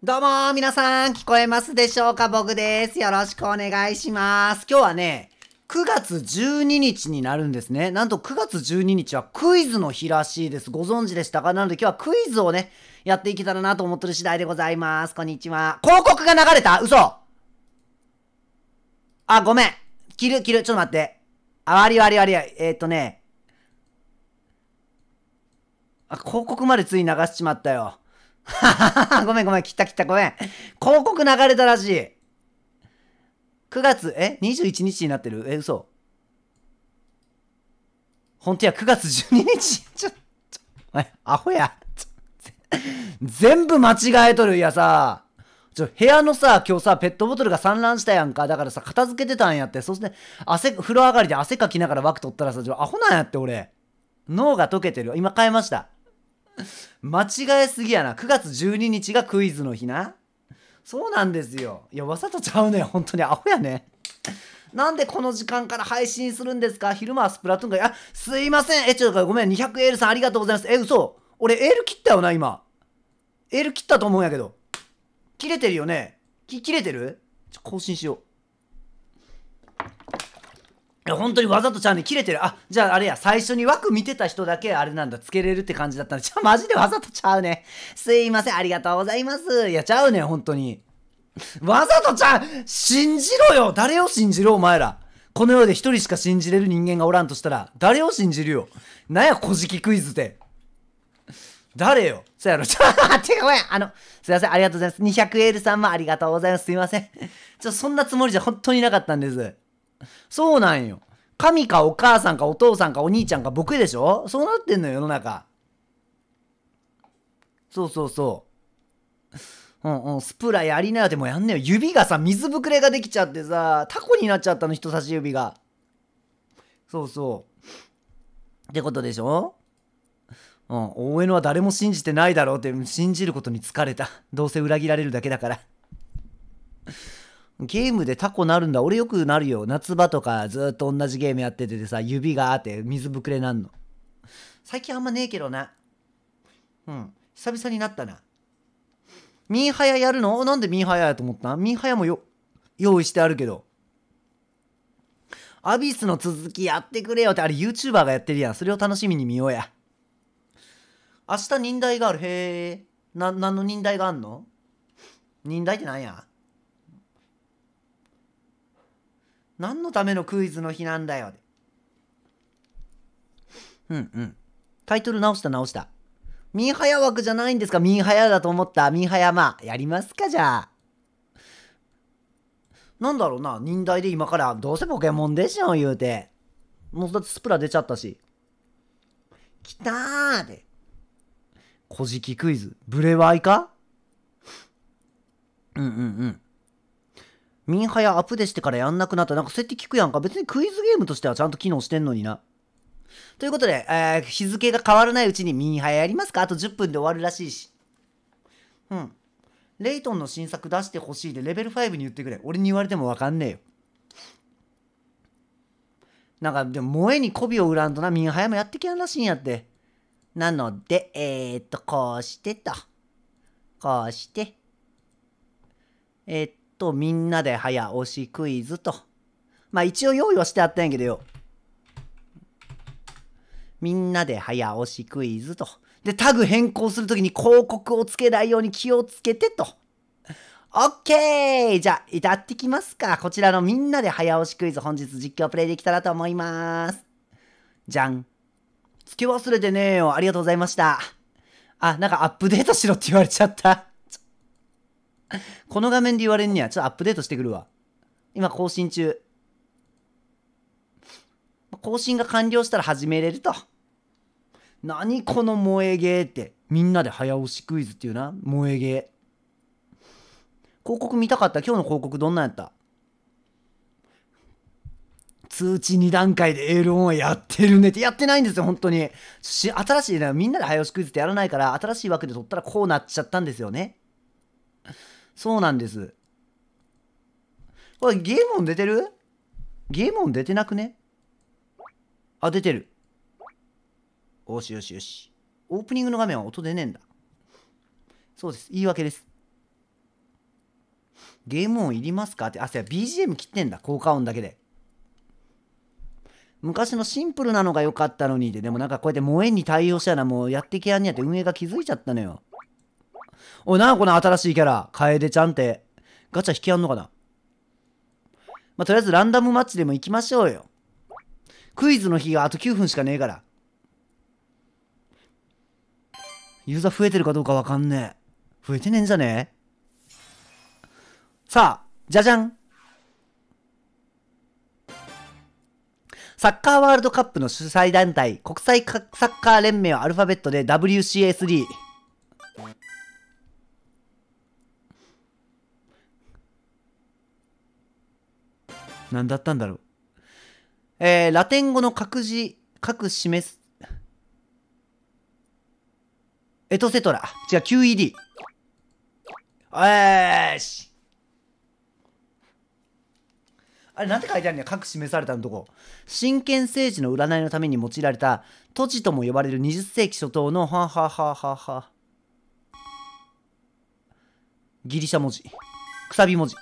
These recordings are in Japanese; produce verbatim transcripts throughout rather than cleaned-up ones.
どうもー皆さん聞こえますでしょうか？僕です。よろしくお願いします。今日はね、くがつじゅうににちになるんですね。なんとくがつじゅうににちはクイズの日らしいです。ご存知でしたか？なので今日はクイズをね、やっていけたらなと思ってる次第でございます。こんにちは。広告が流れた？嘘。あ、ごめん。切る、切る。ちょっと待って。あ、わりわりわり。えー、っとね。あ、広告までつい流しちまったよ。ごめんごめん、切った切った、ごめん。広告流れたらしい。くがつ、え ?にじゅういちにちになってる？え、嘘。ほんとや、くがつじゅうににち。ちょ、ちょ、え、アホや。全部間違えとる。いやさ、ちょ、部屋のさ、今日さ、ペットボトルが散乱したやんか。だからさ、片付けてたんやって。そして、汗、風呂上がりで汗かきながら枠取ったらさ、ちょ、アホなんやって、俺。脳が溶けてる。今変えました。間違えすぎやな。くがつじゅうににちがクイズの日な。そうなんですよ。いや、わざとちゃうね。本当にアホやね。なんでこの時間から配信するんですか？昼間はスプラトゥーンが、あ、すいません。え、ちょっとごめん。にひゃくエールさんありがとうございます。え、嘘。俺エール切ったよな、今。エール切ったと思うんやけど。切れてるよね。き、切れてる？ちょ、更新しよう。いや、本当にわざとちゃうね。切れてる。あ、じゃああれや、最初に枠見てた人だけあれなんだ。つけれるって感じだったんで。ちゃ、マジでわざとちゃうね。すいません。ありがとうございます。いや、ちゃうね。本当に。わざとちゃう。信じろよ。誰を信じるお前ら。この世で一人しか信じれる人間がおらんとしたら、誰を信じるよ。なんや、古事記クイズって。誰よ。そうやろ。ちょ、てかごめん。あの、すいません。ありがとうございます。にひゃくエールさんもありがとうございます。すいません。ちょ、そんなつもりじゃ本当になかったんです。そうなんよ。神かお母さんかお父さんかお兄ちゃんか僕でしょ？そうなってんのよ、世の中。そうそうそう。うんうん、スプラやりなよってもうやんねよ。指がさ、水ぶくれができちゃってさ、タコになっちゃったの、人差し指が。そうそう。ってことでしょ？うん、大江野は誰も信じてないだろうって、信じることに疲れた。どうせ裏切られるだけだから。ゲームでタコなるんだ。俺よくなるよ。夏場とかずっと同じゲームやっててさ、指があって水ぶくれなんの。最近あんまねえけどな。うん。久々になったな。ミーハヤやるの？なんでミーハヤやと思った？ミーハヤもよ、用意してあるけど。アビスの続きやってくれよって、あれ YouTuber がやってるやん。それを楽しみに見ようや。明日忍耐がある。へえ。な、何の忍耐があんの？忍耐ってなんや？何のためのクイズの日なんだよ。うんうん。タイトル直した直した。ミーハヤ枠じゃないんですか？ミーハヤだと思った。ミーハヤ、まあ、やりますか、じゃあ。なんだろうな、忍耐で今から、どうせポケモンでしょ、言うて。もうだってスプラ出ちゃったし。きたーで。古事記クイズ。ブレワイか？うんうんうん。ミーハヤアップデしてからやんなくなった。なんかそうやって聞くやんか。別にクイズゲームとしてはちゃんと機能してんのにな。ということで、えー、日付が変わらないうちにミーハヤやりますか？あとじゅっぷんで終わるらしいし。うん。レイトンの新作出してほしいでレベルごに言ってくれ。俺に言われてもわかんねえよ。なんかでも萌えに媚びを売らんとな、ミンハヤもやってきやんらしいんやって。なので、えー、っと、こうしてと。こうして。えー、っと、みんなで早押しクイズと。まあ一応用意はしてあったんやけどよ。みんなで早押しクイズと。で、タグ変更するときに広告をつけないように気をつけてと。オッケー！じゃあ、やってきますか。こちらのみんなで早押しクイズ、本日実況プレイできたらと思います。じゃん。つけ忘れてねえよ。ありがとうございました。あ、なんかアップデートしろって言われちゃった。この画面で言われんには、ちょっとアップデートしてくるわ。今更新中。更新が完了したら始めれると。何この萌えゲーって。みんなで早押しクイズっていうな。萌えゲー。広告見たかった。今日の広告どんなんやった？通知に段階でエールオンはやってるねってやってないんですよ、本当に。し新しいね、みんなで早押しクイズってやらないから、新しい枠で取ったらこうなっちゃったんですよね。そうなんです。これゲーム音出てる？ゲーム音出てなくね？あ、出てる。よしよしよし。オープニングの画面は音出ねえんだ。そうです。言い訳です。 ゲーム音いりますかって。あ、そうや、ビージーエム 切ってんだ。効果音だけで。昔のシンプルなのが良かったのにって。でもなんかこうやって萌えに対応したらもうやってけやんにやって運営が気づいちゃったのよ。おい、なあこの新しいキャラ。楓ちゃんって。ガチャ引きやんのかな。まあ、とりあえずランダムマッチでも行きましょうよ。クイズの日があときゅうふんしかねえから。ユーザー増えてるかどうかわかんねえ。増えてねえんじゃねえ。さあ、じゃじゃん。サッカーワールドカップの主催団体、国際サッカー連盟はアルファベットで ダブリューシーエースリー。何だったんだろう。えー、ラテン語の各字、各示す。エトセトラ。違う、キューイーディー。えーし。あれ、なんて書いてあるんや、各示されたのとこ。真剣政治の占いのために用いられた、都知とも呼ばれるにじゅっせいき初頭の、ははははは。ギリシャ文字。くさび文字。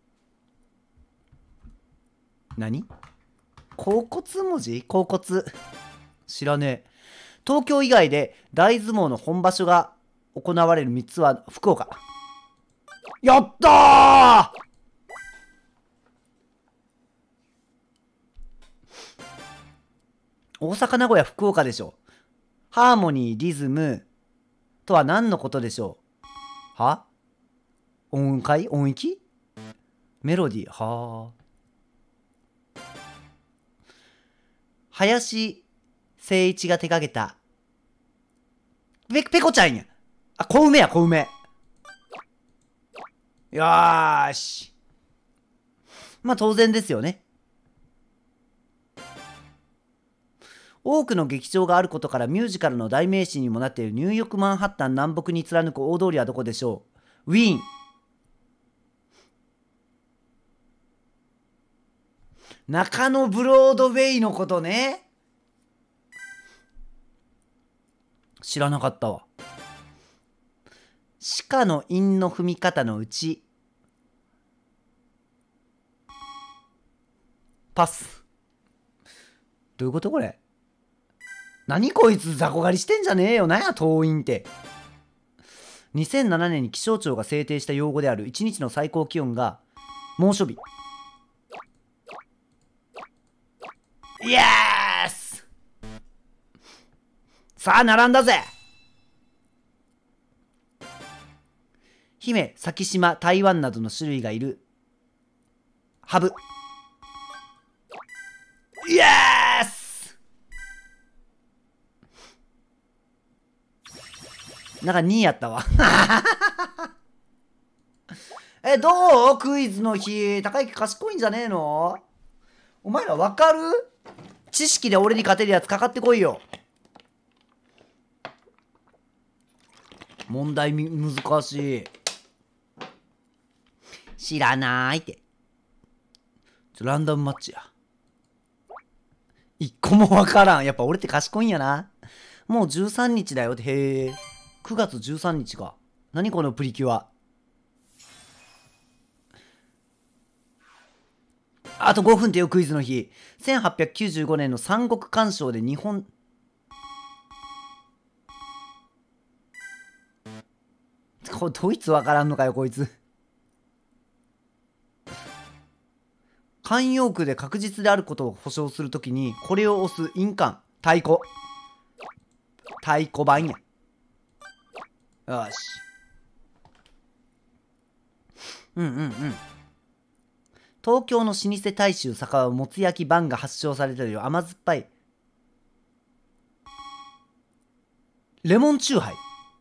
何？甲骨文字？甲骨。知らねえ。東京以外で大相撲の本場所が行われるみっつは福岡。やったー！大阪、名古屋、福岡でしょ。ハーモニー、リズムとは何のことでしょう？は？音階？音域？メロディー？はあ。林誠一が手掛けた。ペ、ペコちゃんや。あ、小梅や、小梅。よーし。まあ当然ですよね。多くの劇場があることからミュージカルの代名詞にもなっているニューヨークマンハッタン南北に貫く大通りはどこでしょう？ウィーン。中野ブロードウェイのことね。知らなかったわ。鹿の韻の踏み方のうち。パス。どういうことこれ？何こいつ雑魚狩りしてんじゃねえよ。なんや党員って。にせんななねんに気象庁が制定した用語であるいちにちの最高気温が猛暑日。イエース！さあ並んだぜ。姫、先島、台湾などの種類がいるハブ。イエース！なんかにいやったわ。え、どう？クイズの日。高木賢いんじゃねえの？お前らわかる？知識で俺に勝てるやつかかってこいよ。問題み難しい。知らないって。ちょランダムマッチや。一個もわからん。やっぱ俺って賢いんやな。もうじゅうさんにちだよって。へえ。くがつじゅうさんにちか。何このプリキュア。あとごふんってよ、クイズの日。せんはっぴゃくきゅうじゅうごねんの三国干渉で日本。こドイツわからんのかよ、こいつ。慣用句で確実であることを保証するときに、これを押す印鑑。太鼓。太鼓判や。よし。うんうんうん。東京の老舗大衆酒場もつ焼きバンが発祥されてるよ。甘酸っぱいレモンチューハイ。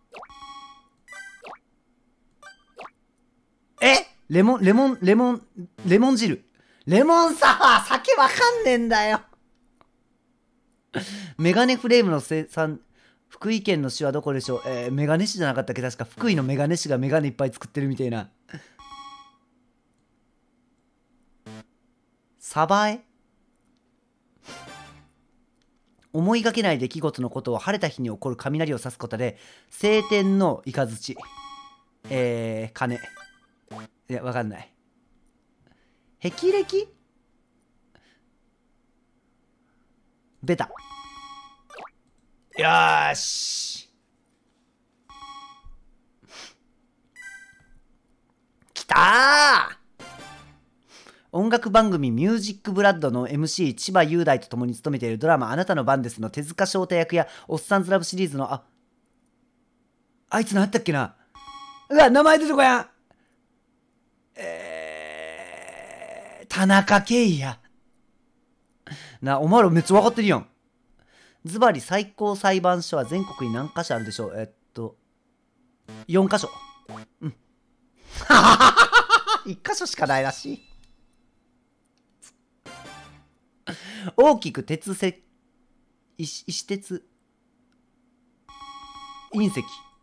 えレモンレモンレモンレモン汁。レモンサワー。酒わかんねえんだよ。メガネフレームの生産、福井県の市はどこでしょう？えー、メガネ市じゃなかったっけ？確か福井のメガネ市がメガネいっぱい作ってるみたいな。サバエ。思いがけない出来事のことを晴れた日に起こる雷を指すことで晴天の雷。えー、鐘。 いや、わかんない。霹靂ベタ。よーし。きたー。音楽番組ミュージックブラッドの エムシー 千葉雄大と共に務めているドラマあなたの番ですの手塚翔太役やおっさんずラブシリーズのああいつ何やったっけな。うわ名前出てこやん。えー、田中圭やな。お前らめっちゃ分かってるやん。ズバリ最高裁判所は全国に何箇所あるでしょう。えっとよん箇所。うんいっ箇所しかないらしい。大きく鉄石石石鉄隕石。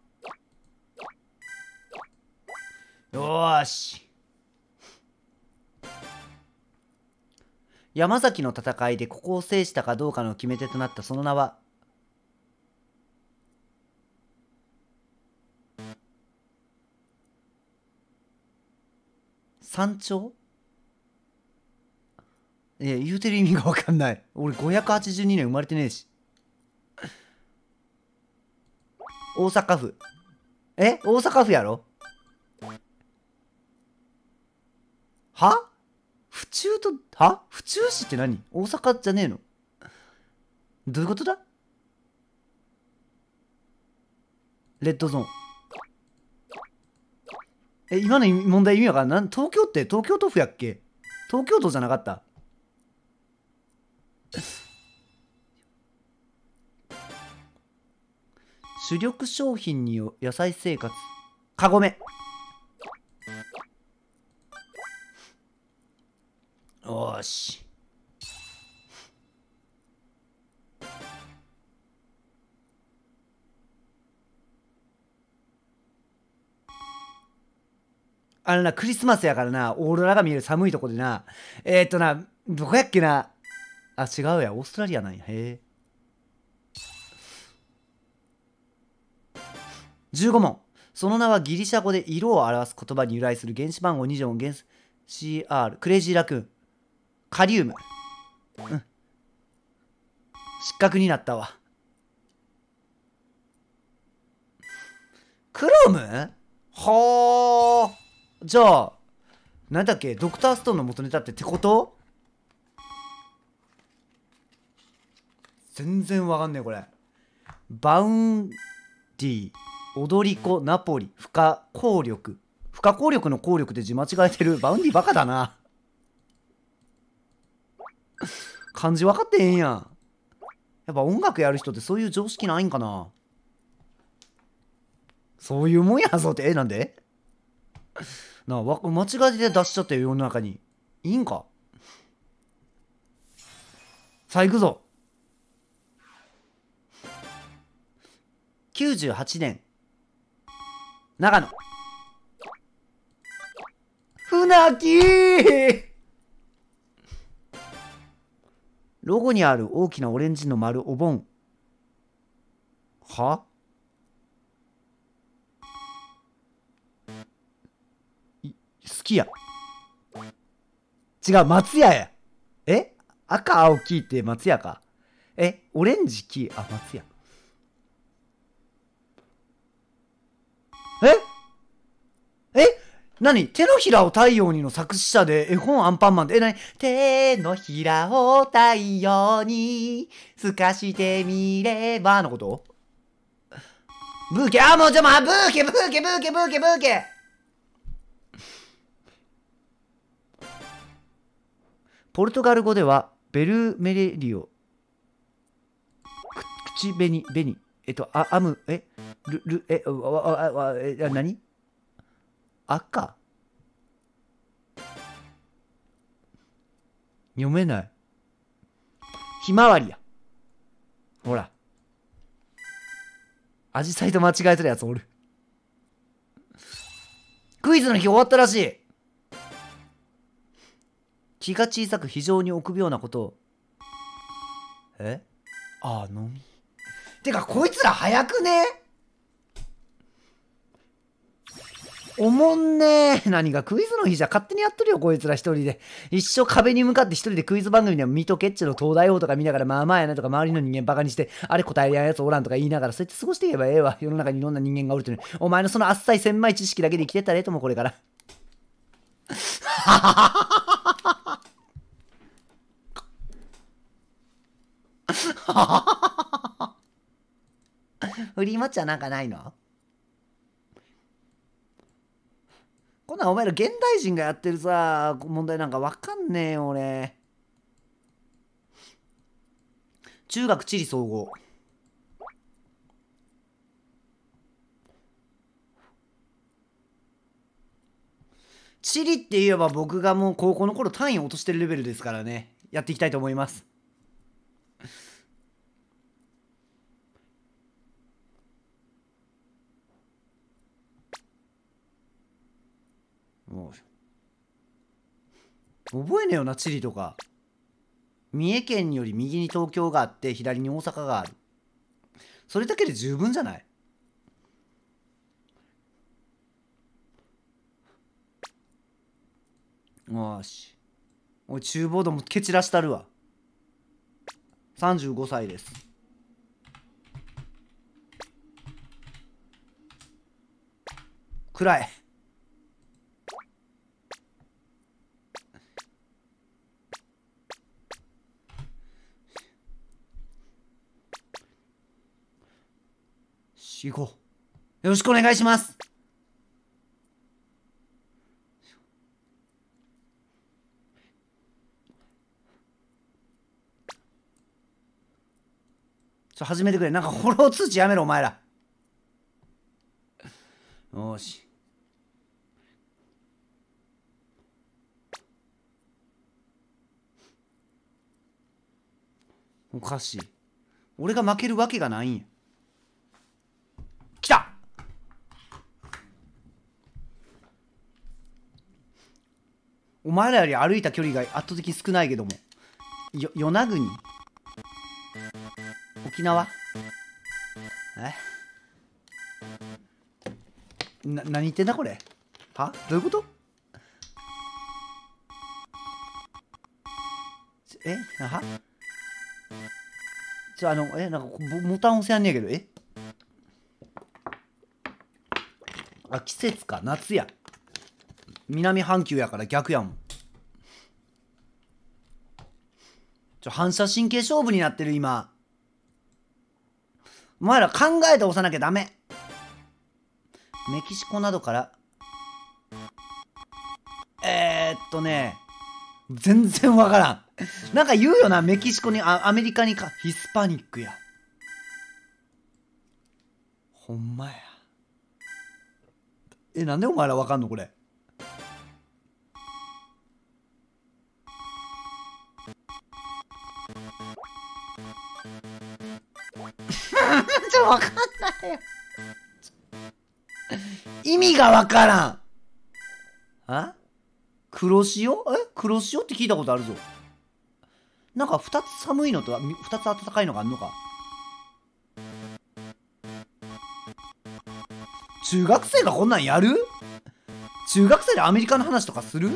よーし。山崎の戦いでここを制したかどうかの決め手となったその名は山頂。いや言うてる意味が分かんない。俺ごひゃくはちじゅうにねん生まれてねえし。大阪府。え大阪府やろ。は府中とは府中市って何。大阪じゃねえの。どういうことだ。レッドゾーン。え今の問題意味わかんない。東京って東京都府やっけ。東京都じゃなかった。主力商品によ野菜生活。カゴメ。よし。あのな、クリスマスやからな、オーロラが見える寒いとこでな、えー、っとな、どこやっけな。あ、違うや、オーストラリアなんや。へえ。じゅうご問。その名はギリシャ語で色を表す言葉に由来する原子番号にじょう原子 シーアール。クレイジーラクーン。カリウム。うん。失格になったわ。クロムはあ。じゃあ、なんだっけ、ドクターストーンの元ネタってってこと。全然わかんねえ、これ。バウンディ、踊り子、ナポリ、不可抗力。不可抗力の効力で字間違えてる。バウンディバカだな。漢字分かってへんやん。やっぱ音楽やる人ってそういう常識ないんかな。そういうもんやぞって。え、なんでなあ、わ間違いで出しちゃったよ、世の中に。いいんか。さあ、行くぞ。きゅうじゅうはちねん。長野。船木ロゴにある大きなオレンジの丸、お盆。は好きや。違う、松屋や。え赤、青、黄って松屋か。えオレンジ、黄、あ、松屋。ええ何手のひらを太陽にの作詞者で絵本アンパンマンで、え、何手のひらを太陽に透かしてみればのこと。ブーケ、あ、もうちょ、まあ、ブーケ、ブーケ、ブーケ、ブーケ、ブーケ。ポルトガル語ではベルメレリオ、口紅、紅、えっと、あ、アム、え、ル、ル、え、わ、わ、わ、え、何赤読めない。ひまわりや。ほら。アジサイと間違えてるやつおる。クイズの日終わったらしい。気が小さく非常に臆病なことを。えああ、飲み。てか、こいつら早くね。 おもんねー。何がクイズの日じゃ勝手にやっとるよ、こいつら一人で。一生壁に向かって一人でクイズ番組でも水戸ケッチェの東大王とか見ながら、まあまあやなとか周りの人間バカにして、あれ答えりゃんやつおらんとか言いながら、そうやって過ごしていけばええわ。世の中にいろんな人間がおるというのに。お前のそのあっさい千枚知識だけで生きてったらええとも、これから。フリーマッチはなんかないの？こんなんお前ら現代人がやってるさ、問題なんかわかんねえよ、俺。中学地理総合。地理って言えば僕がもう高校の頃単位落としてるレベルですからね。やっていきたいと思います。もう覚えねえよな、地理とか。三重県より右に東京があって左に大阪がある。それだけで十分じゃない？よし。おい、厨房ども蹴散らしたるわ。さんじゅうごさいです。暗い。よんご。よろしくお願いします。ちょ、始めてくれ。なんかフォロー通知やめろ、お前ら。よし。おかしい。俺が負けるわけがないんや。来た！お前らより歩いた距離が圧倒的に少ないけども。よ、与那国？沖縄？え？な、何言ってんだこれ？は？どういうこと？え？は？ちょ、あの、え、なんかボ、ボタン押せやんねえけど、え？あ、季節か、夏や。南半球やから逆やもん。ちょ、反射神経勝負になってる今。お前ら考えて押さなきゃダメ。メキシコなどからえー、っとね全然わからん。なんか言うよな、メキシコにあアメリカにかヒスパニックや。ほんまや。え、なんでお前らわかんのこれ。ちょ、わかんないよ。意味がわからん。あ？黒潮？え？黒潮って聞いたことあるぞ。なんかふたつ寒いのとふたつ暖かいのがあんのか。中学生がこんなんやる？中学生でアメリカの話とかする？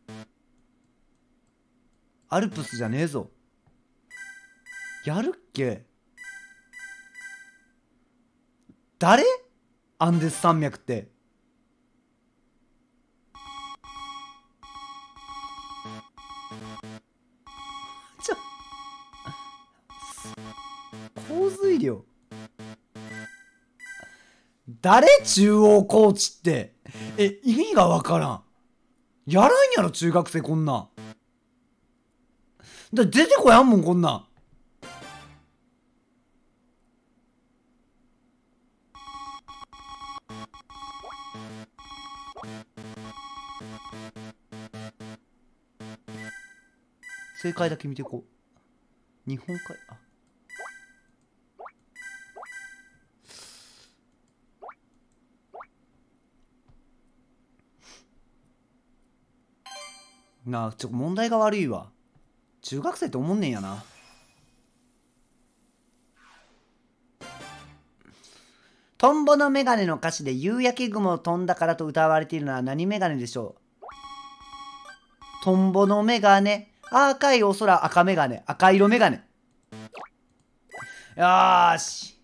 アルプスじゃねえぞ。やるっけ？誰？アンデス山脈って。ちょ、洪水量。誰？中央高地って。え、意味がわからん。やらんやろ、中学生こんなん。だ出てこやんもん、こんなん。正解だけ見ていこう。日本海、あ。なあ、ちょっと問題が悪いわ。中学生って思んねんやな。 トンボのメガネの歌詞で夕焼け雲を飛んだからと歌われているのは何メガネでしょう。トンボのメガネ、赤いお空、赤メガネ、赤色メガネ。よーし。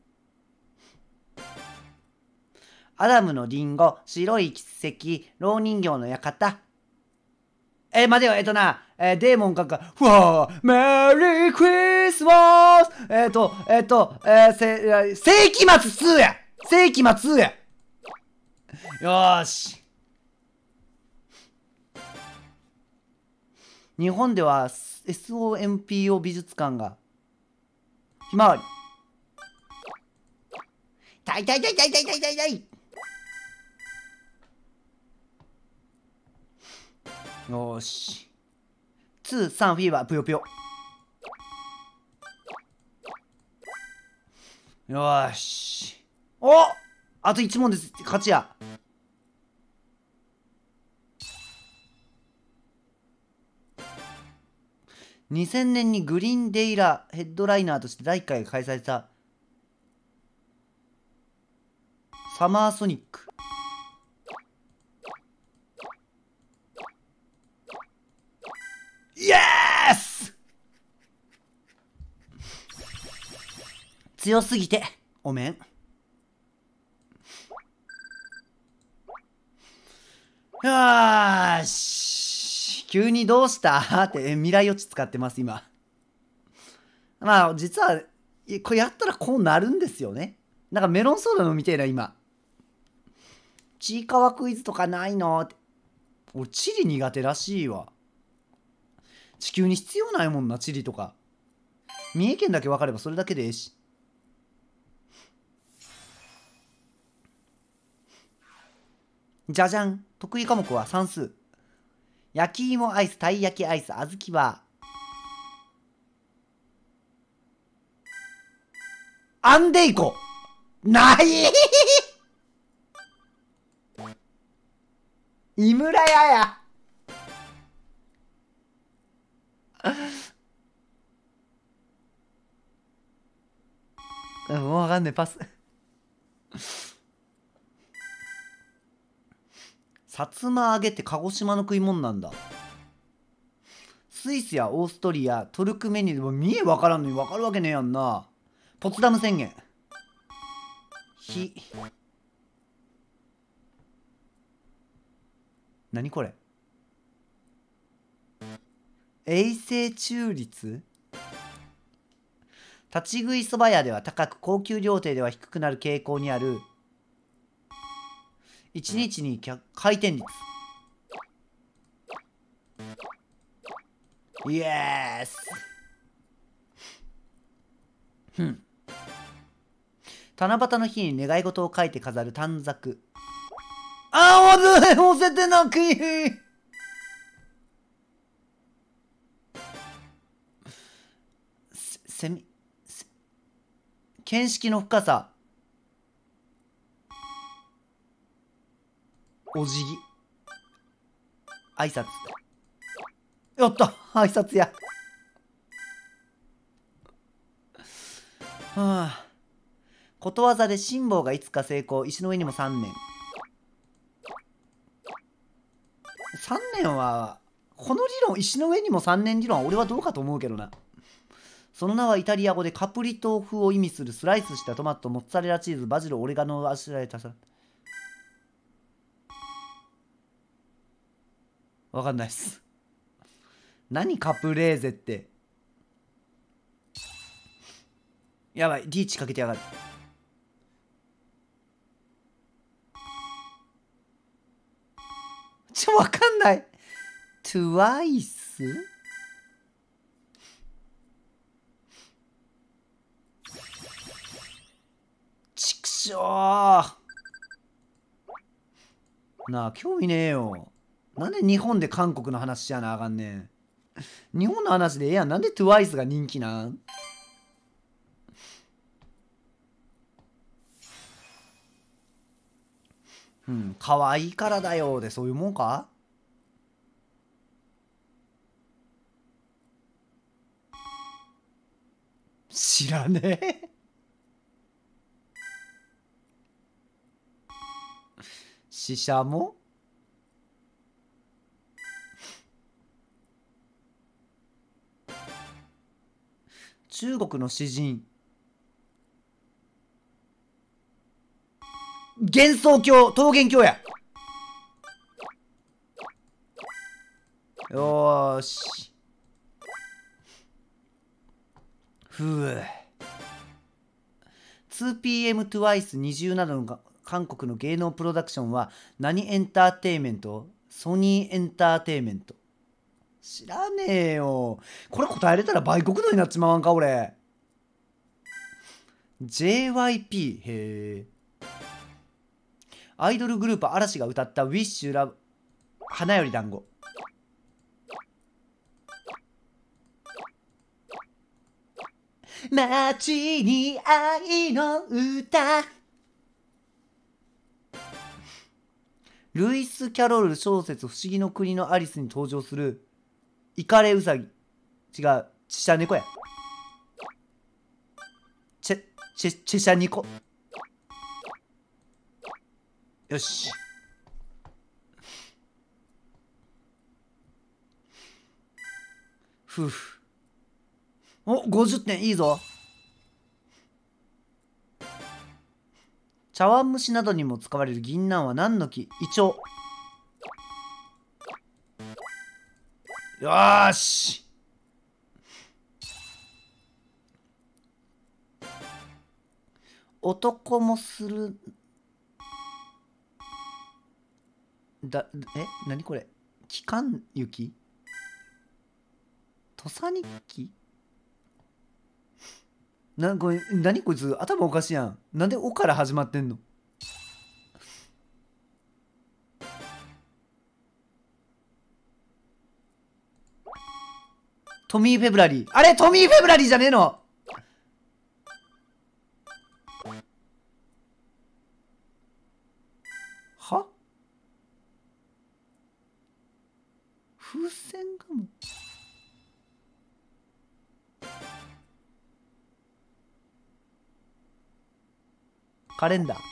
アダムのリンゴ、白い奇跡、老人形の館。えー、待てよ、えっ、ー、とな、えー、デーモン閣下、ふわー、メリークリスマス。えっ、ー、と、えっ、ー、と、えー、せ、世紀末ツーや世紀末ツーやよーし。日本では エスオーエムピーオー 美術館がひまわり。痛い痛い痛い痛い痛い痛い痛い痛い。よーし。ツー、スリーフィーバー、ぷよぷよ。よーし。おあといち問です。勝ちや。にせんねんにグリーンデイラヘッドライナーとしてだいいっかいが開催されたサマーソニック。イエス。強すぎておめん。よーし。急にどうしたって未来予知使ってます今。まあ実はこれやったらこうなるんですよね。なんかメロンソーダのみたいな今。ちいかわクイズとかないのって。俺地理苦手らしいわ。地球に必要ないもんな地理とか。三重県だけ分かればそれだけでええし。じゃじゃん。得意科目は算数。焼き芋アイス、たい焼きアイス、あずきバー。アンデイコない井村屋やもうわかんねえパスさつま揚げって鹿児島の食い物なんだ。スイスやオーストリア、トルクメニでも見えわからんのにわかるわけねえやんな。ポツダム宣言。ひ何これ。永世中立。立ち食いそば屋では高く高級料亭では低くなる傾向にあるいちにちに回転率。イエス。ふん。七夕の日に願い事を書いて飾る短冊。ああ、忘れ押せてなくいせ、せみ、せ見識の深さ。お辞儀。挨拶。やった挨拶や。はあ。ことわざで辛抱がいつか成功、石の上にもさんねん。さんねんは、この理論、石の上にもさんねん理論は俺はどうかと思うけどな。その名はイタリア語でカプリ豆腐を意味するスライスしたトマト、モッツァレラチーズ、バジル、オレガノをあしらえたさ。わかんないっす。何カプレーゼって。やばい、リーチかけてやがる。ちょ、わかんない。トゥワイスちくしょー。なあ、興味ねえよ。なんで日本で韓国の話しやなあかんねん。日本の話でええやん。なんでトゥワイスが人気なん。うん、可愛いからだよでそういうもんか。知らねえししゃも。中国の詩人。幻想郷、桃源郷や。よーし。ふう。ツーピーエム トゥワイス 二重などの韓国の芸能プロダクションは何エンターテイメント？ソニーエンターテイメント。知らねえよ。これ答えれたら売国度になっちまわんか俺。ジェイワイピー。へえ。アイドルグループ嵐が歌った Wish Love 花より団子。街に愛の歌。ルイス・キャロル小説「不思議の国のアリス」に登場するイカレウサギ。違う、チシャ猫や。チェチェチェシャニコ。よし。ふう。お、ごじゅってんいいぞ。茶碗蒸しなどにも使われる銀杏は何の木？イチョウ。よーし。男もするだ。え、何これ？期間雪？土佐日記？なこれ何こいつ頭おかしいやん。なんで「お」から始まってんの？トミー・フェブラリー。あれトミー・フェブラリーじゃねえの？は？風船ガム？カレンダー。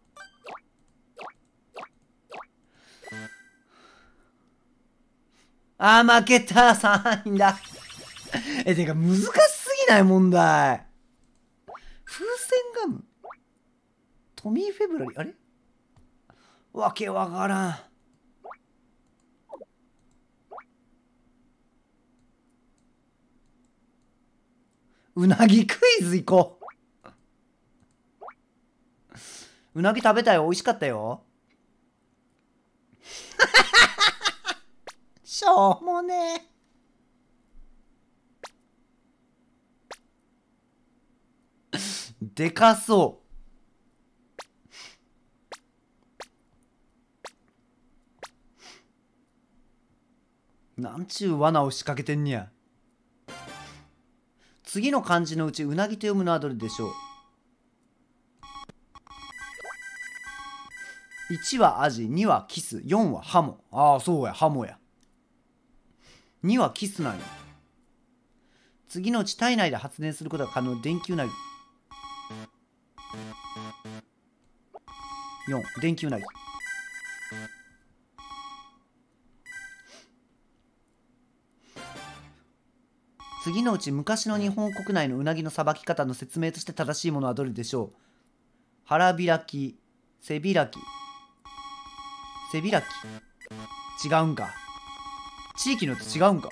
あー負けた。さんいだ。え、てか難しすぎない問題。風船ガム？トミー・フェブラリー。あれわけわからん。うなぎクイズ行こう。うなぎ食べたよ。美味しかったよ。しょうもねえ。でかそう。なんちゅう罠を仕掛けてんにや。次の漢字のうちうなぎと読むのはどれでしょう？いちはアジ、にはキス、よんはハモ。ああ、そうや、ハモや。にはキスなんや。次のうち体内で発電することが可能な電気うなぎ。よん、電気うなぎ。次のうち昔の日本国内のうなぎのさばき方の説明として正しいものはどれでしょう？腹開き、背開き、背開き。違うんか。地域によって違うんか。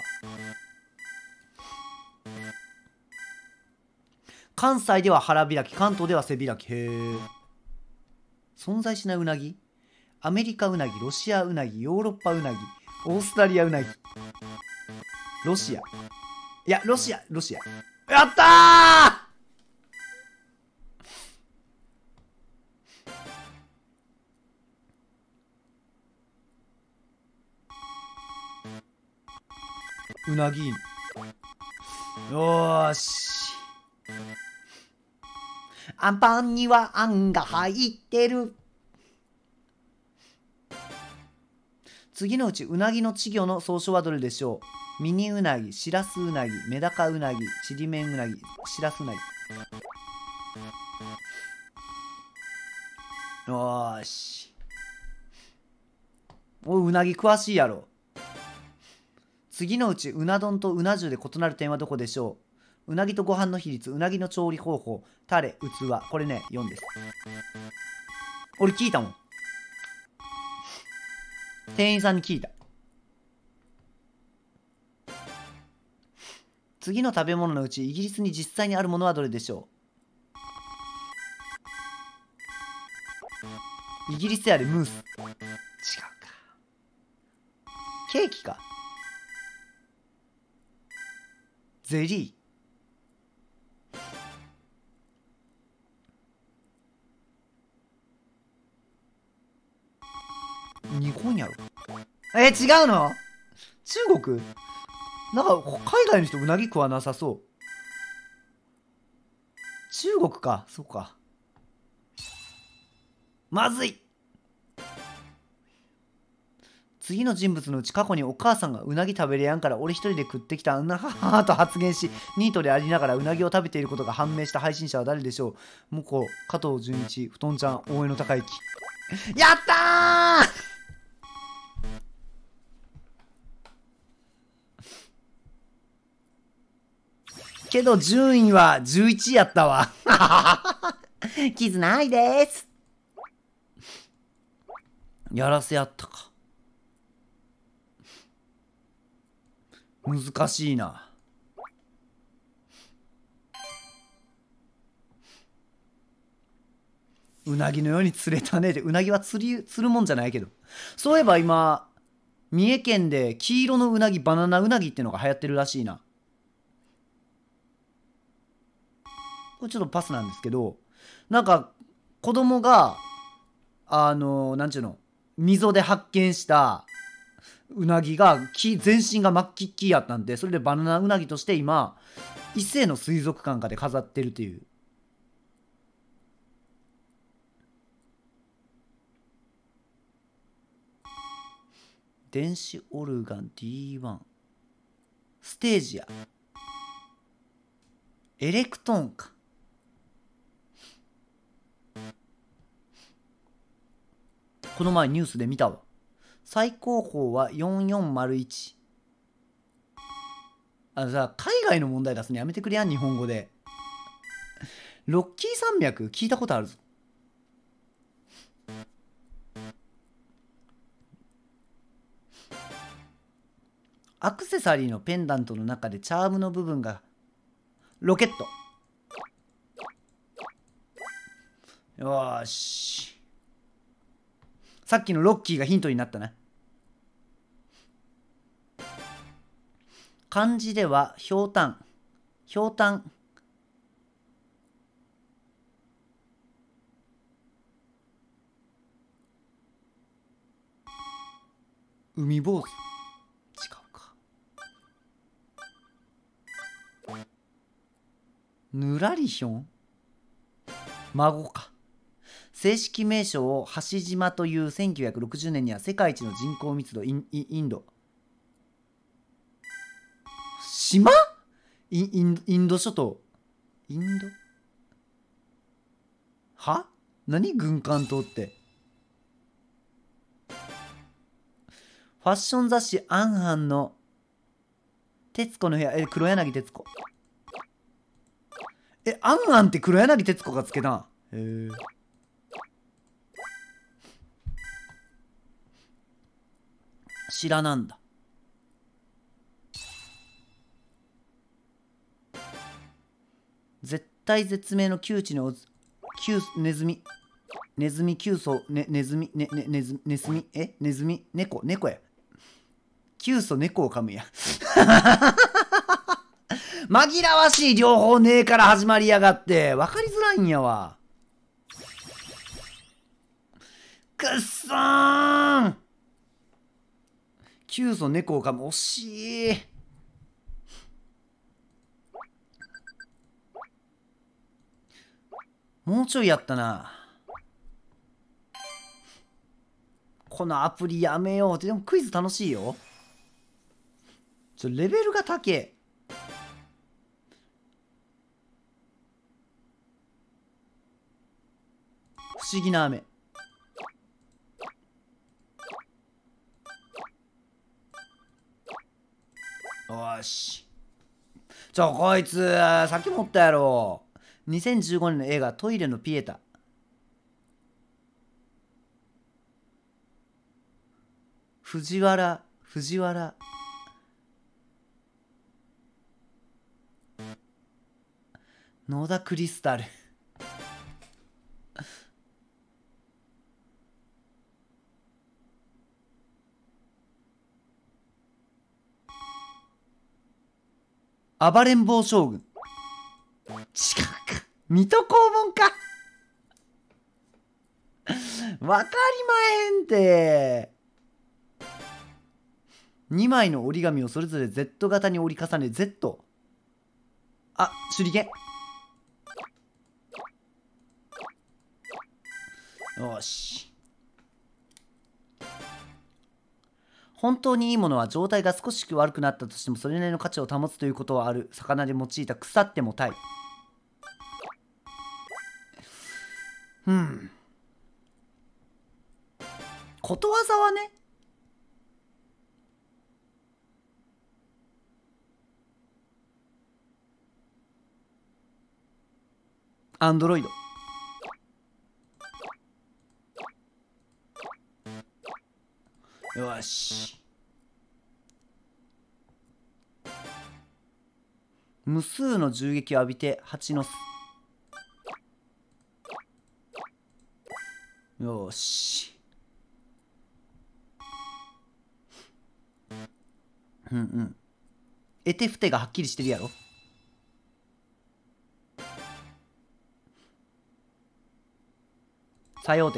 関西では腹開き、関東では背開き。へえ。存在しないうなぎ？アメリカうなぎ、ロシアうなぎ、ヨーロッパうなぎ、オーストラリアうなぎ。ロシア。いや、ロシア、ロシア。やったー！うなぎ。よーし。あんパンにはあんが入ってる。次のうちうなぎの稚魚の総称はどれでしょう？ミニうなぎ、しらすうなぎ、メダカうなぎ、ちりめんうなぎ、しらすうなぎ。よーし。 おう、うなぎ詳しいやろ。次のうちうな丼とうな重で異なる点はどこでしょう。うなぎとご飯の比率、うなぎの調理方法、タレ、器。これね、よんです。俺聞いたもん。店員さんに聞いた。次の食べ物のうちイギリスに実際にあるものはどれでしょう。イギリスやでムース。違うか。ケーキか。ゼリー。日本やろ。えー、違うの。中国。なんか海外の人うなぎ食わなさそう。中国か。そうか。まずい。次の人物のうち過去にお母さんがうなぎ食べれやんから俺一人で食ってきたんなははと発言し、ニートでありながらうなぎを食べていることが判明した配信者は誰でしょう。向こう、加藤純一、ふとんちゃん、大江野孝之。やったー。けど順位はじゅういちいやったわ。傷ないです。やらせやったか。難しいな。うなぎのように釣れたねで、うなぎは釣り釣るもんじゃないけど。そういえば今三重県で黄色のうなぎ、バナナうなぎってのが流行ってるらしいな。これちょっとパスなんですけど、なんか子供があのなんちゅうの、溝で発見したうなぎが全身が真っ黄っきやったんで、それでバナナうなぎとして今伊勢の水族館かで飾ってるという。電子オルガン ディーワン ステージやエレクトーンか。この前ニュースで見たわ。最高峰はよんよんまるいち。あのさ、海外の問題出すのやめてくれやん、日本語で。ロッキー山脈聞いたことあるぞ。アクセサリーのペンダントの中でチャームの部分がロケット。よーし。さっきのロッキーがヒントになったな。漢字ではひょうたん。ひょうたん。海坊主。違うか。ぬらりひょん。孫か。正式名称を橋島というせんきゅうひゃくろくじゅうねんには世界一の人口密度インインド。島インインインド諸島。インドは何軍艦島って。ファッション雑誌アンハンの徹子の部屋。え、黒柳徹子。え、アンアンって黒柳徹子がつけたん。へえ。知らなんだ。絶対絶命の窮地の窮ネズミ。ネズミ窮鼠、ね、ネズミ、ね、ね、ネズネズミ、えネズミ、猫、猫や。窮鼠猫を噛むや。紛らわしい両方ねえから始まりやがって。分かりづらいんやわ。くっそーん。窮鼠猫を噛む。惜しい。もうちょいやったな。このアプリやめようって。でもクイズ楽しいよ。ちょレベルが高え。不思議な雨。 し。ちょ、こいつ、さっきもおったやろ。にせんじゅうごねんの映画、トイレのピエタ。藤原、藤原。野田クリスタル。暴れん坊将軍。違うか。水戸黄門か。わかりまへんて。にまいの折り紙をそれぞれ Z 型に折り重ね Z。あ、手裏剣。よし。本当にいいものは状態が少し悪くなったとしてもそれなりの価値を保つということはある。魚で用いた腐っても鯛。うん。ことわざはね。アンドロイド。よし。無数の銃撃を浴びて蜂の巣。よし。うんうん。得手不手がはっきりしてるやろ。作用点。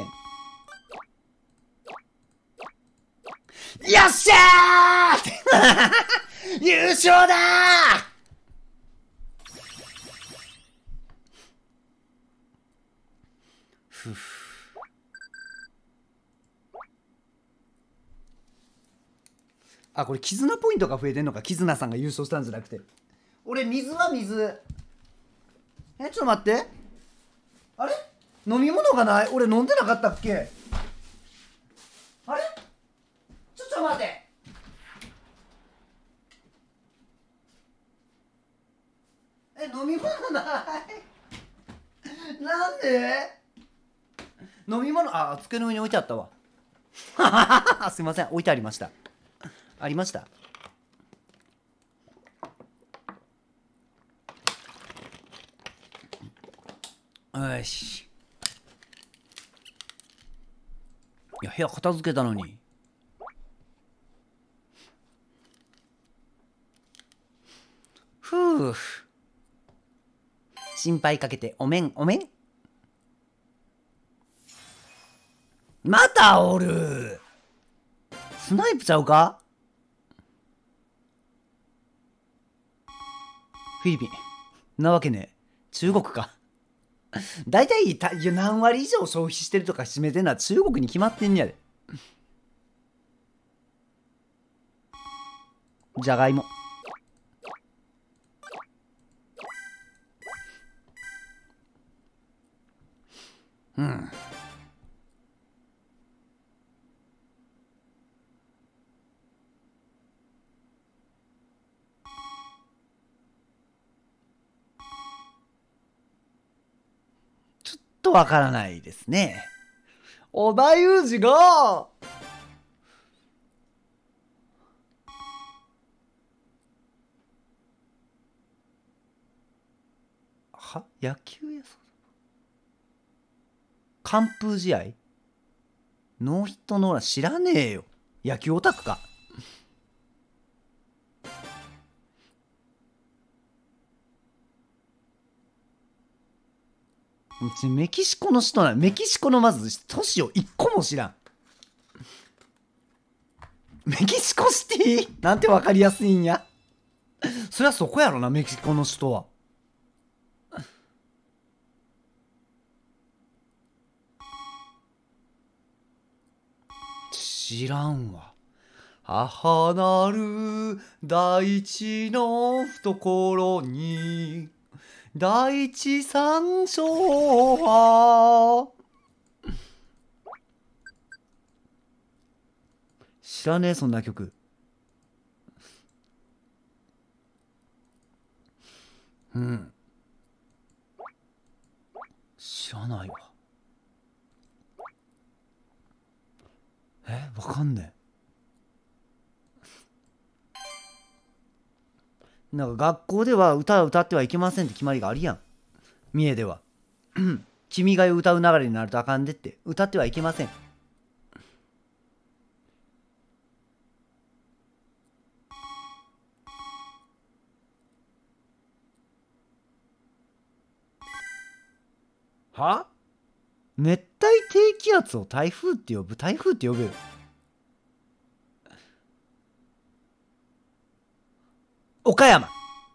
よっしゃー優勝だー。ふふ。あ、これ絆ポイントが増えてんのか。絆さんが優勝したんじゃなくて。俺水は水。え、ちょっと待って。あれ飲み物がない。俺飲んでなかったっけ。あれちょっと待て。え、飲み物ないなんで。飲み物、あ、机の上に置いてあったわ。すいません、置いてありました。ありました。よし。いや、部屋片付けたのに。ふう。心配かけておめんおめん。またおる。スナイプちゃうか。フィリピンなわけねえ。中国か。大体たいや何割以上消費してるとか占めてんのは中国に決まってんねやで。じゃがいも。うん。ちょっとわからないですね。織田裕二がは野球やそう完封試合ノーヒットノーラン知らねえよ。野球オタクか。うちメキシコの人なメキシコのまず都市を一個も知らん。メキシコシティなんてわかりやすいんや。そりゃそこやろな、メキシコの首都は。知らんわ。母なる大地の懐に第一三章は知らねえそんな曲。 うん。知らないわ。え、わかんねえ。なんか学校では歌を歌ってはいけませんって決まりがあるやん。三重では。君が代歌う流れになるとあかんでって。歌ってはいけません。は熱帯低気圧を台風って呼ぶ？台風って呼ぶよ。岡山。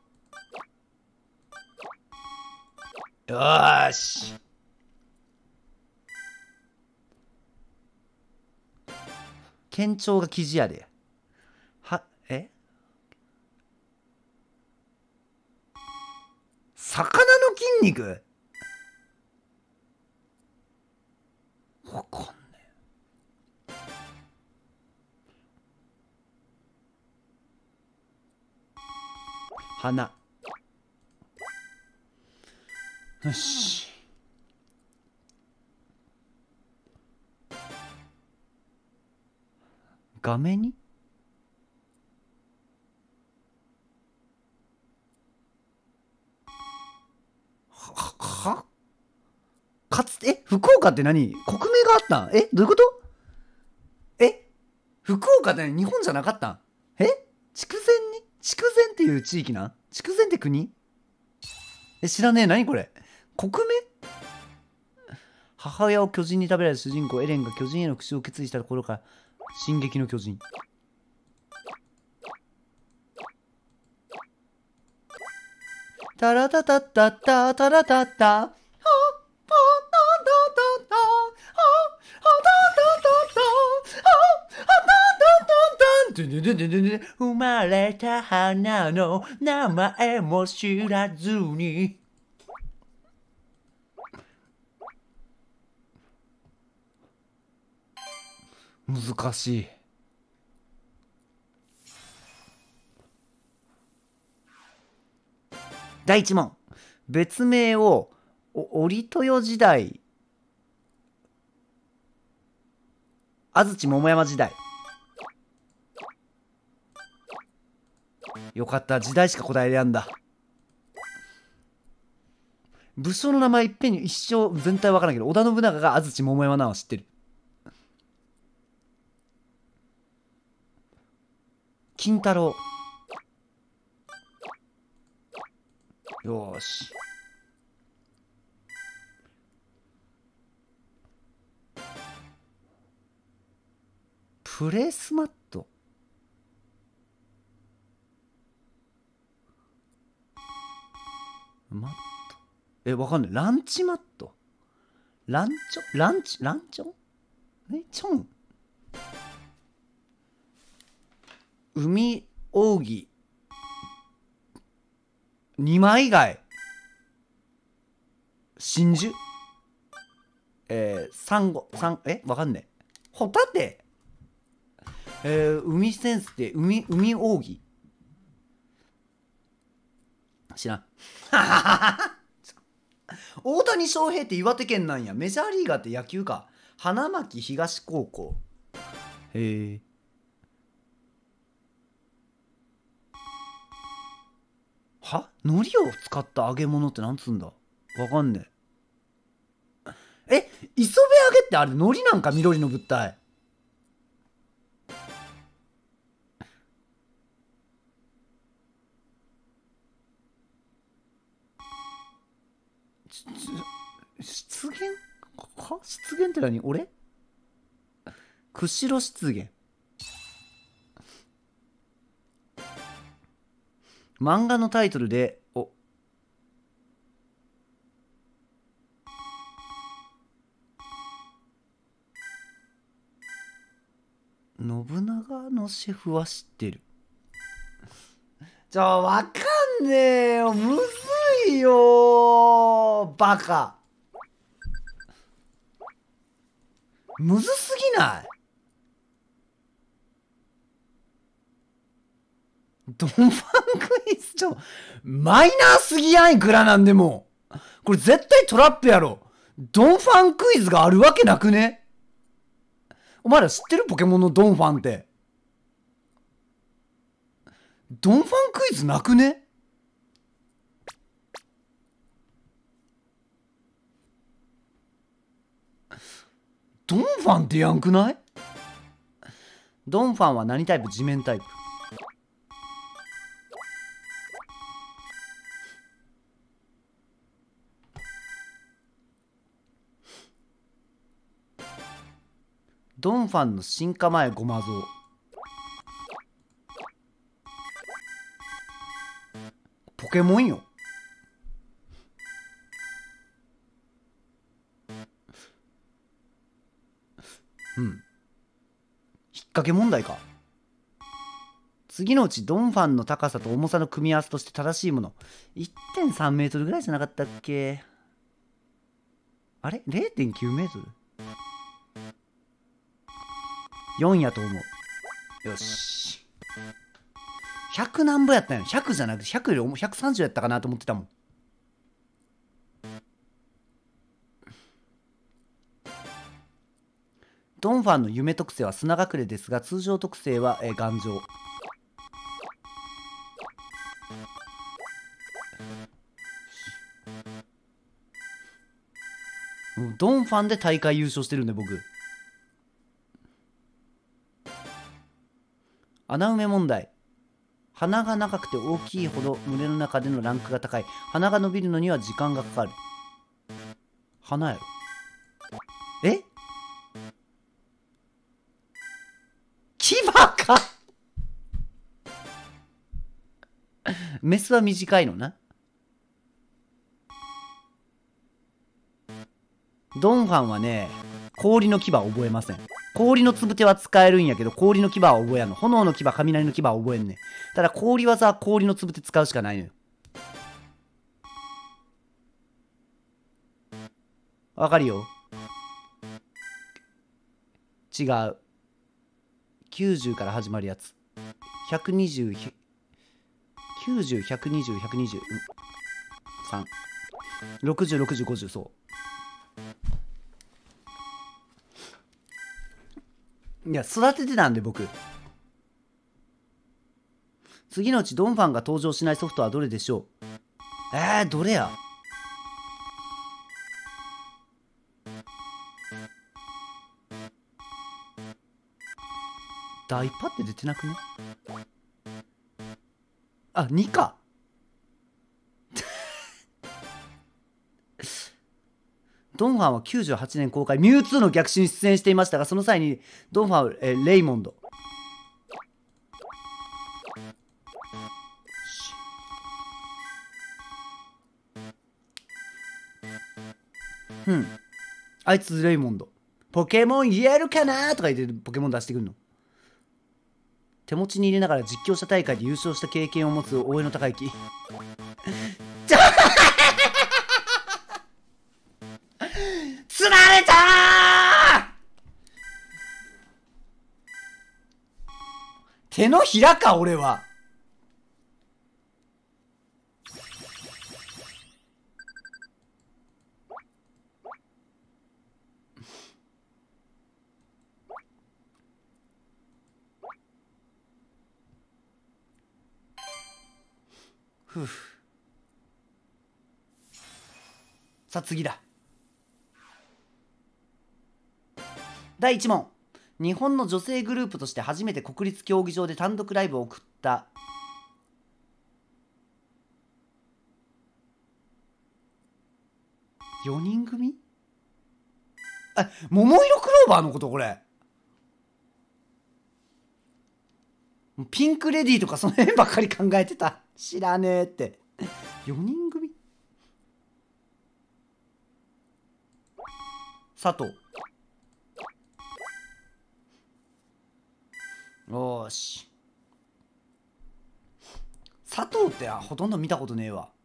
よーし。県庁が記事やで。は、え魚の筋肉？わかんねえ。花。よし。画面には、はかつて、え、福岡って何？国名があったん？え、どういうこと？え、福岡って日本じゃなかったん？え、筑前に筑前っていう地域なん？筑前って国？え、知らねえ。何これ？国名？母親を巨人に食べられた主人公エレンが巨人への口を決意したところから進撃の巨人。タラタタタタタラタタ生まれた花の名前も知らずに。難しい。だいいち問。別名を折豊時代、安土桃山時代。よかった、時代しか答えやんだ。武将の名前いっぺんに一生全体わからんけど、織田信長が安土桃山なのは知ってる。金太郎。よーし。プレスマット。マット。え、わかんない。ランチマット。ランチョランチランチョえ、チョン海扇。二枚貝。真珠。えー、サンゴ。サン、え、わかんねえ。ホタテ。えー、海センスって海、海扇。知らん。大谷翔平って岩手県なんや。メジャーリーガーって野球か。花巻東高校。へえ。は？海苔を使った揚げ物ってなんつうんだ？わかんねえ。え、磯辺揚げってあれ海苔なんか？緑の物体。湿原は？湿原って何？俺？釧路湿原。漫画のタイトルで、お、信長のシェフは知ってる。ちょ、わかんねえよ。むずいよ。バカ。むずすぎない？ドンファンクイズ。 ちょ、マイナーすぎやん、いくらなんでも。これ絶対トラップやろ。ドンファンクイズがあるわけなくね？お前ら知ってる？ポケモンのドンファンって。ドンファンクイズなくね？ドンファンってやんくない？ドンファンは何タイプ？地面タイプ。ドンファンの進化前ゴマゾウ。ポケモンよ。うん。引っ掛け問題か。次のうちドンファンの高さと重さの組み合わせとして正しいもの。いってんさんメートルぐらいじゃなかったっけ？あれ ?れいてんきゅう メートル ?よん やと思う。よし。ひゃくなんぼやったんや。ひゃくじゃなくてひゃくよりひゃくさんじゅうやったかなと思ってたもん。ドンファンの夢特性は砂隠れですが、通常特性は、えー、頑丈。ドンファンで大会優勝してるんで、僕。穴埋め問題。鼻が長くて大きいほど群れの中でのランクが高い。鼻が伸びるのには時間がかかる。鼻やろ。え？牙かメスは短いのな。ドンファンはね、氷の牙は覚えません。氷のつぶては使えるんやけど、氷の牙は覚えやんの。炎の牙、雷の牙は覚えんねん。ただ氷技は氷のつぶて使うしかないのよ。わかるよ。違う。きゅうじゅうから始まるやつ。ひゃくにじゅう、きゅうじゅう、ひゃくにじゅう、ひゃくにじゅう、さん。ろくじゅう、ろくじゅう、ごじゅう、そう。いや、育ててたんで、僕。次のうちドンファンが登場しないソフトはどれでしょう？えー、どれや？ダイパって出てなくね？あ、にか。ドンファンはきゅうじゅうはちねん公開、ミュウツーの逆襲に出演していましたが、その際にドンファンは、えー、レイモンド。うん。あいつレイモンド。ポケモン言えるかなとか言ってポケモン出してくるの。手持ちに入れながら実況者大会で優勝した経験を持つ大江の高之。つられたー！手のひらか俺は。ふう。さあ次だ。だいいち問。日本の女性グループとして初めて国立競技場で単独ライブを送ったよにん組？あ、桃色クローバーのこと？これピンクレディーとかその辺ばっかり考えてた。知らねえって。よにん組？佐藤。よーし。佐藤ってほとんど見たことねえわ。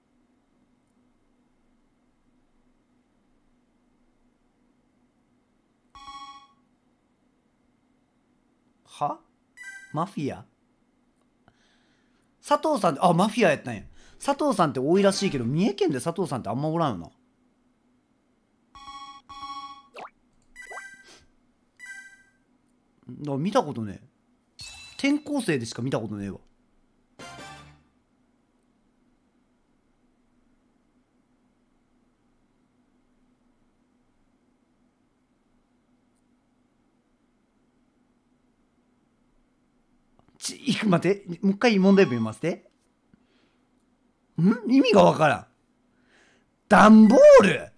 は？マフィア？ 佐藤さんって、あ、マフィアやったんや。佐藤さんって多いらしいけど、三重県で佐藤さんってあんまおらんよな。だから見たことねえ。転校生でしか見たことねえわ。ち、待って、もう一回問題文読ませて。ん意味がわからん。段ボール。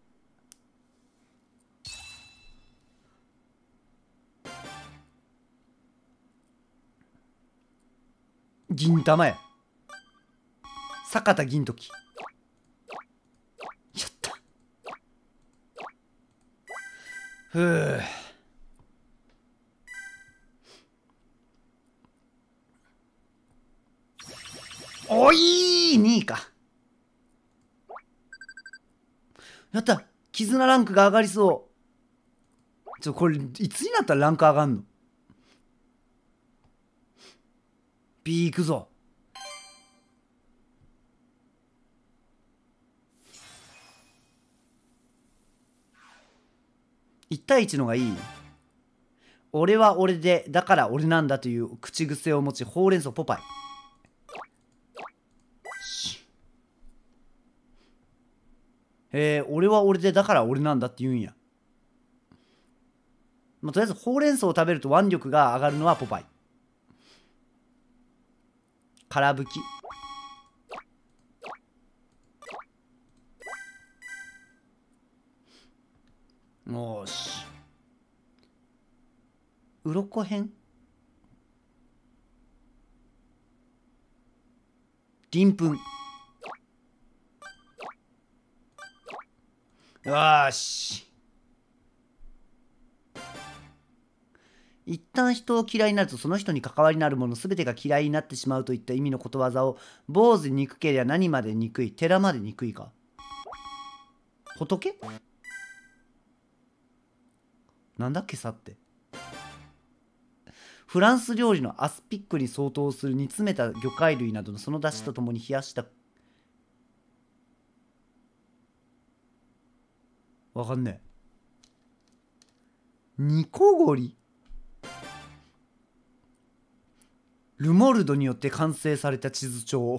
銀玉や。坂田銀時。やった。ふう。おいーにいか。やった。絆ランクが上がりそう。ちょ、これ、いつになったらランク上がんの？ B 行くぞ。いち対いちのがいい。俺は俺で、だから俺なんだという口癖を持ち、ほうれん草ポパイ。えー、俺は俺で、だから俺なんだって言うんや。まあ、とりあえずほうれん草を食べると腕力が上がるのはポパイ。からぶき。よし。うろこ編。りんぷん。よし。一旦人を嫌いになるとその人に関わりのあるもの全てが嫌いになってしまうといった意味のことわざを、坊主憎けりゃ何まで憎い、寺まで憎いか。仏なんだっけさって。フランス料理のアスピックに相当する煮詰めた魚介類などのその出汁とともに冷やしたわかんねえ。煮こごり。ルモルドによって完成された地図帳。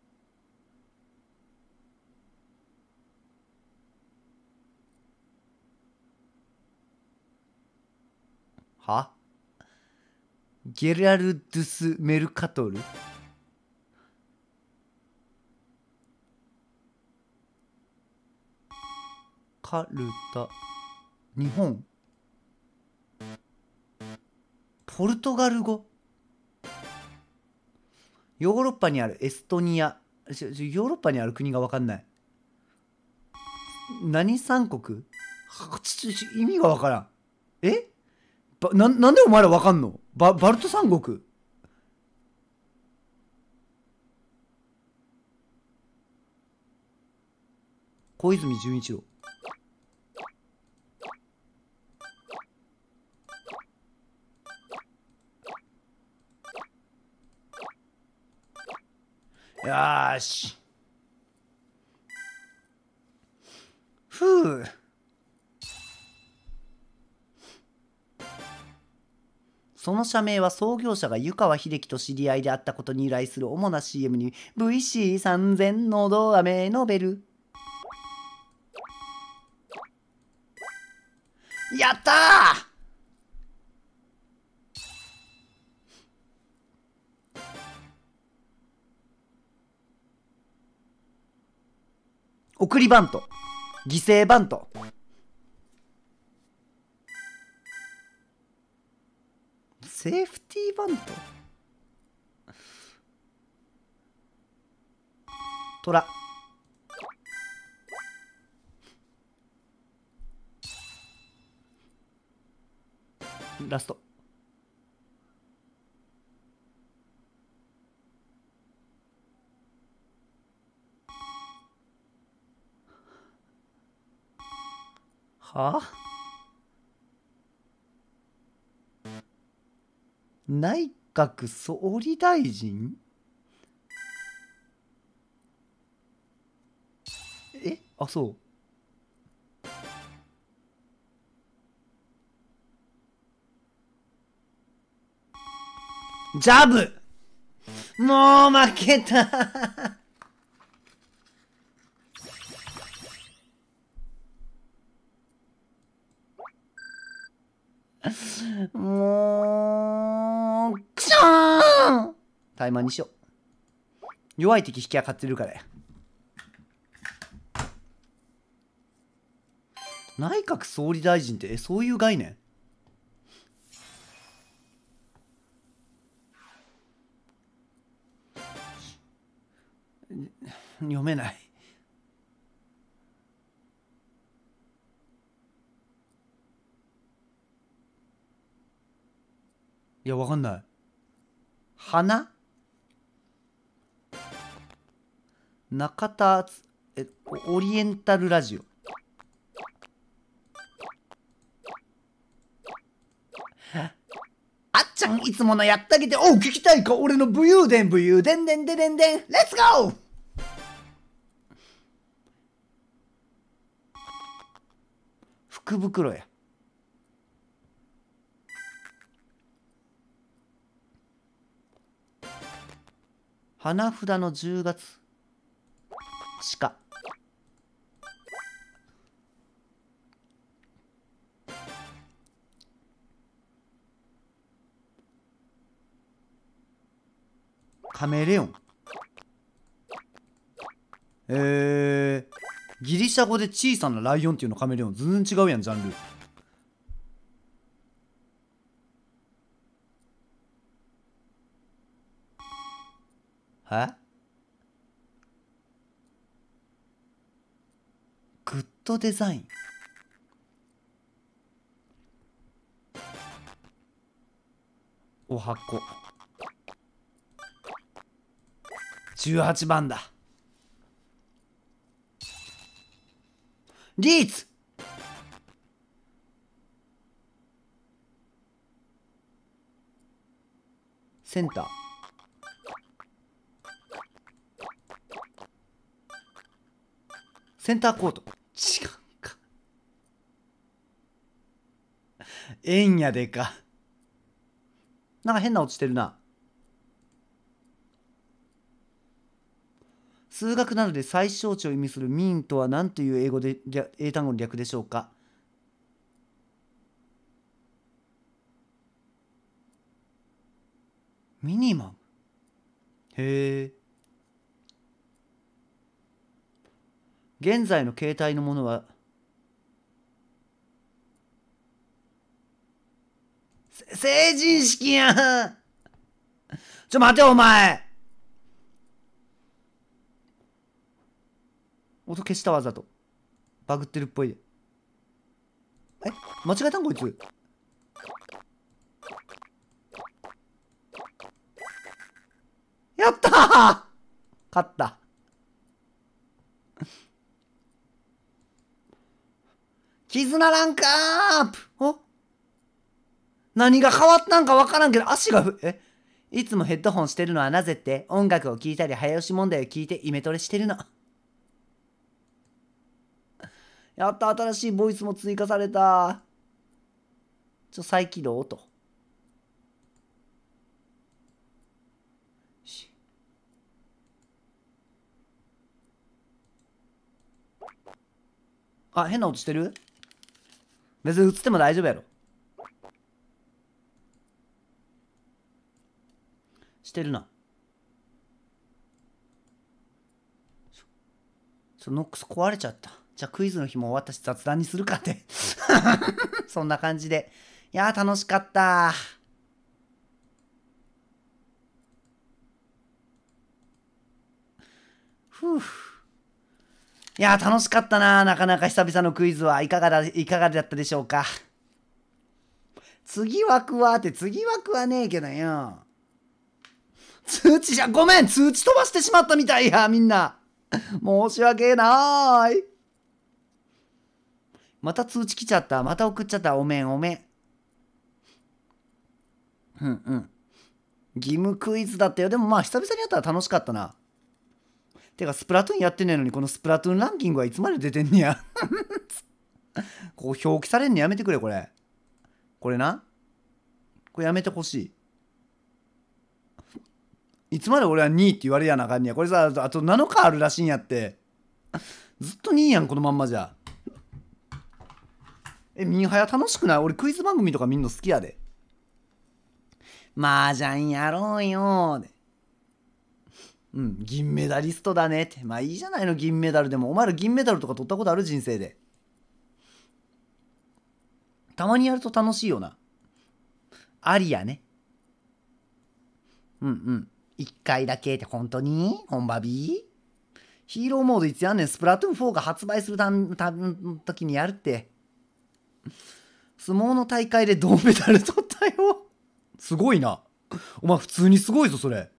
はゲラルドゥス・メルカトル。カルタ。日本。ポルトガル語。ヨーロッパにあるエストニア。ヨーロッパにある国が分かんない。何三国？ちち意味が分からん。えばななんでお前ら分かんの？ババルト三国。小泉純一郎。よーし。ふう。その社名は創業者が湯川秀樹と知り合いであったことに由来する主な シーエム に ブイシーさんぜん のど飴ノベル。やったー。送りバント。犠牲バント。セーフティーバント。トラ。ラスト。はあ、内閣総理大臣。 あ、そう。ジャブ。もう負けた。もう、くしょーん。タイマーにしよう。弱い敵引き上がってるからや。内閣総理大臣ってえそういう概念？読めない。いや、わかんない。花中田えオリエンタルラジオ。あっちゃんいつものやってあげて。おう、聞きたいか俺の武勇伝武勇伝でんでんでんでん。レッツゴー。福袋や。花札のじゅうがつ。鹿。カメレオン。えー、ギリシャ語で小さなライオンっていうのカメレオン。全然違うやん、ジャンル。はグッドデザイン。おはこ。じゅうはちばんだ。リーツ。センター。センターコート。違うか。えんやでか。なんか変な落ちてるな。数学などで最小値を意味するミンとは何という英語で英単語の略でしょうか。ミニマム。へえ。現在の形態のものは成人式やん。ちょ待てお前。音消したわざと。バグってるっぽいで。え間違えたんこいつ。やったー勝った。絆ランクアップ。お何が変わったんか分からんけど足がふえいつもヘッドホンしてるのはなぜって、音楽を聴いたり早押し問題を聞いてイメトレしてるの。やった、新しいボイスも追加された。ちょ再起動と。あ、変な音してる？別に映っても大丈夫やろ。してるな。ちょノックス壊れちゃった。じゃあクイズの日も終わったし雑談にするかってそんな感じで。いやー楽しかった。ふう。いやー楽しかったな。なかなか久々のクイズはいかがだいかがだったでしょうか。次枠はって次枠はねえけどよ。通知じゃごめん、通知飛ばしてしまったみたいやみんな。申し訳ない。また通知来ちゃった。また送っちゃった。おめんおめん。うんうん。義務クイズだったよ。でもまあ久々にやったら楽しかったな。 てかスプラトゥーンやってんねえのにこのスプラトゥーンランキングはいつまで出てんねやこう表記されんのやめてくれこれこれなこれやめてほしいいつまで俺はにいって言われやなあかんねやこれさあとなのかあるらしいんやってずっとにいやんこのまんまじゃえミンハヤ楽しくない俺クイズ番組とか見んの好きやで麻雀やろうよでうん、銀メダリストだねって。まあいいじゃないの、銀メダルでも。お前ら銀メダルとか取ったことある人生で。たまにやると楽しいよな。ありやね。うんうん。一回だけって本当に本場ビーヒーローモードいつやんねん。スプラトゥーンフォーが発売するたんたん時にやるって。相撲の大会で銅メダル取ったよ。すごいな。お前普通にすごいぞ、それ。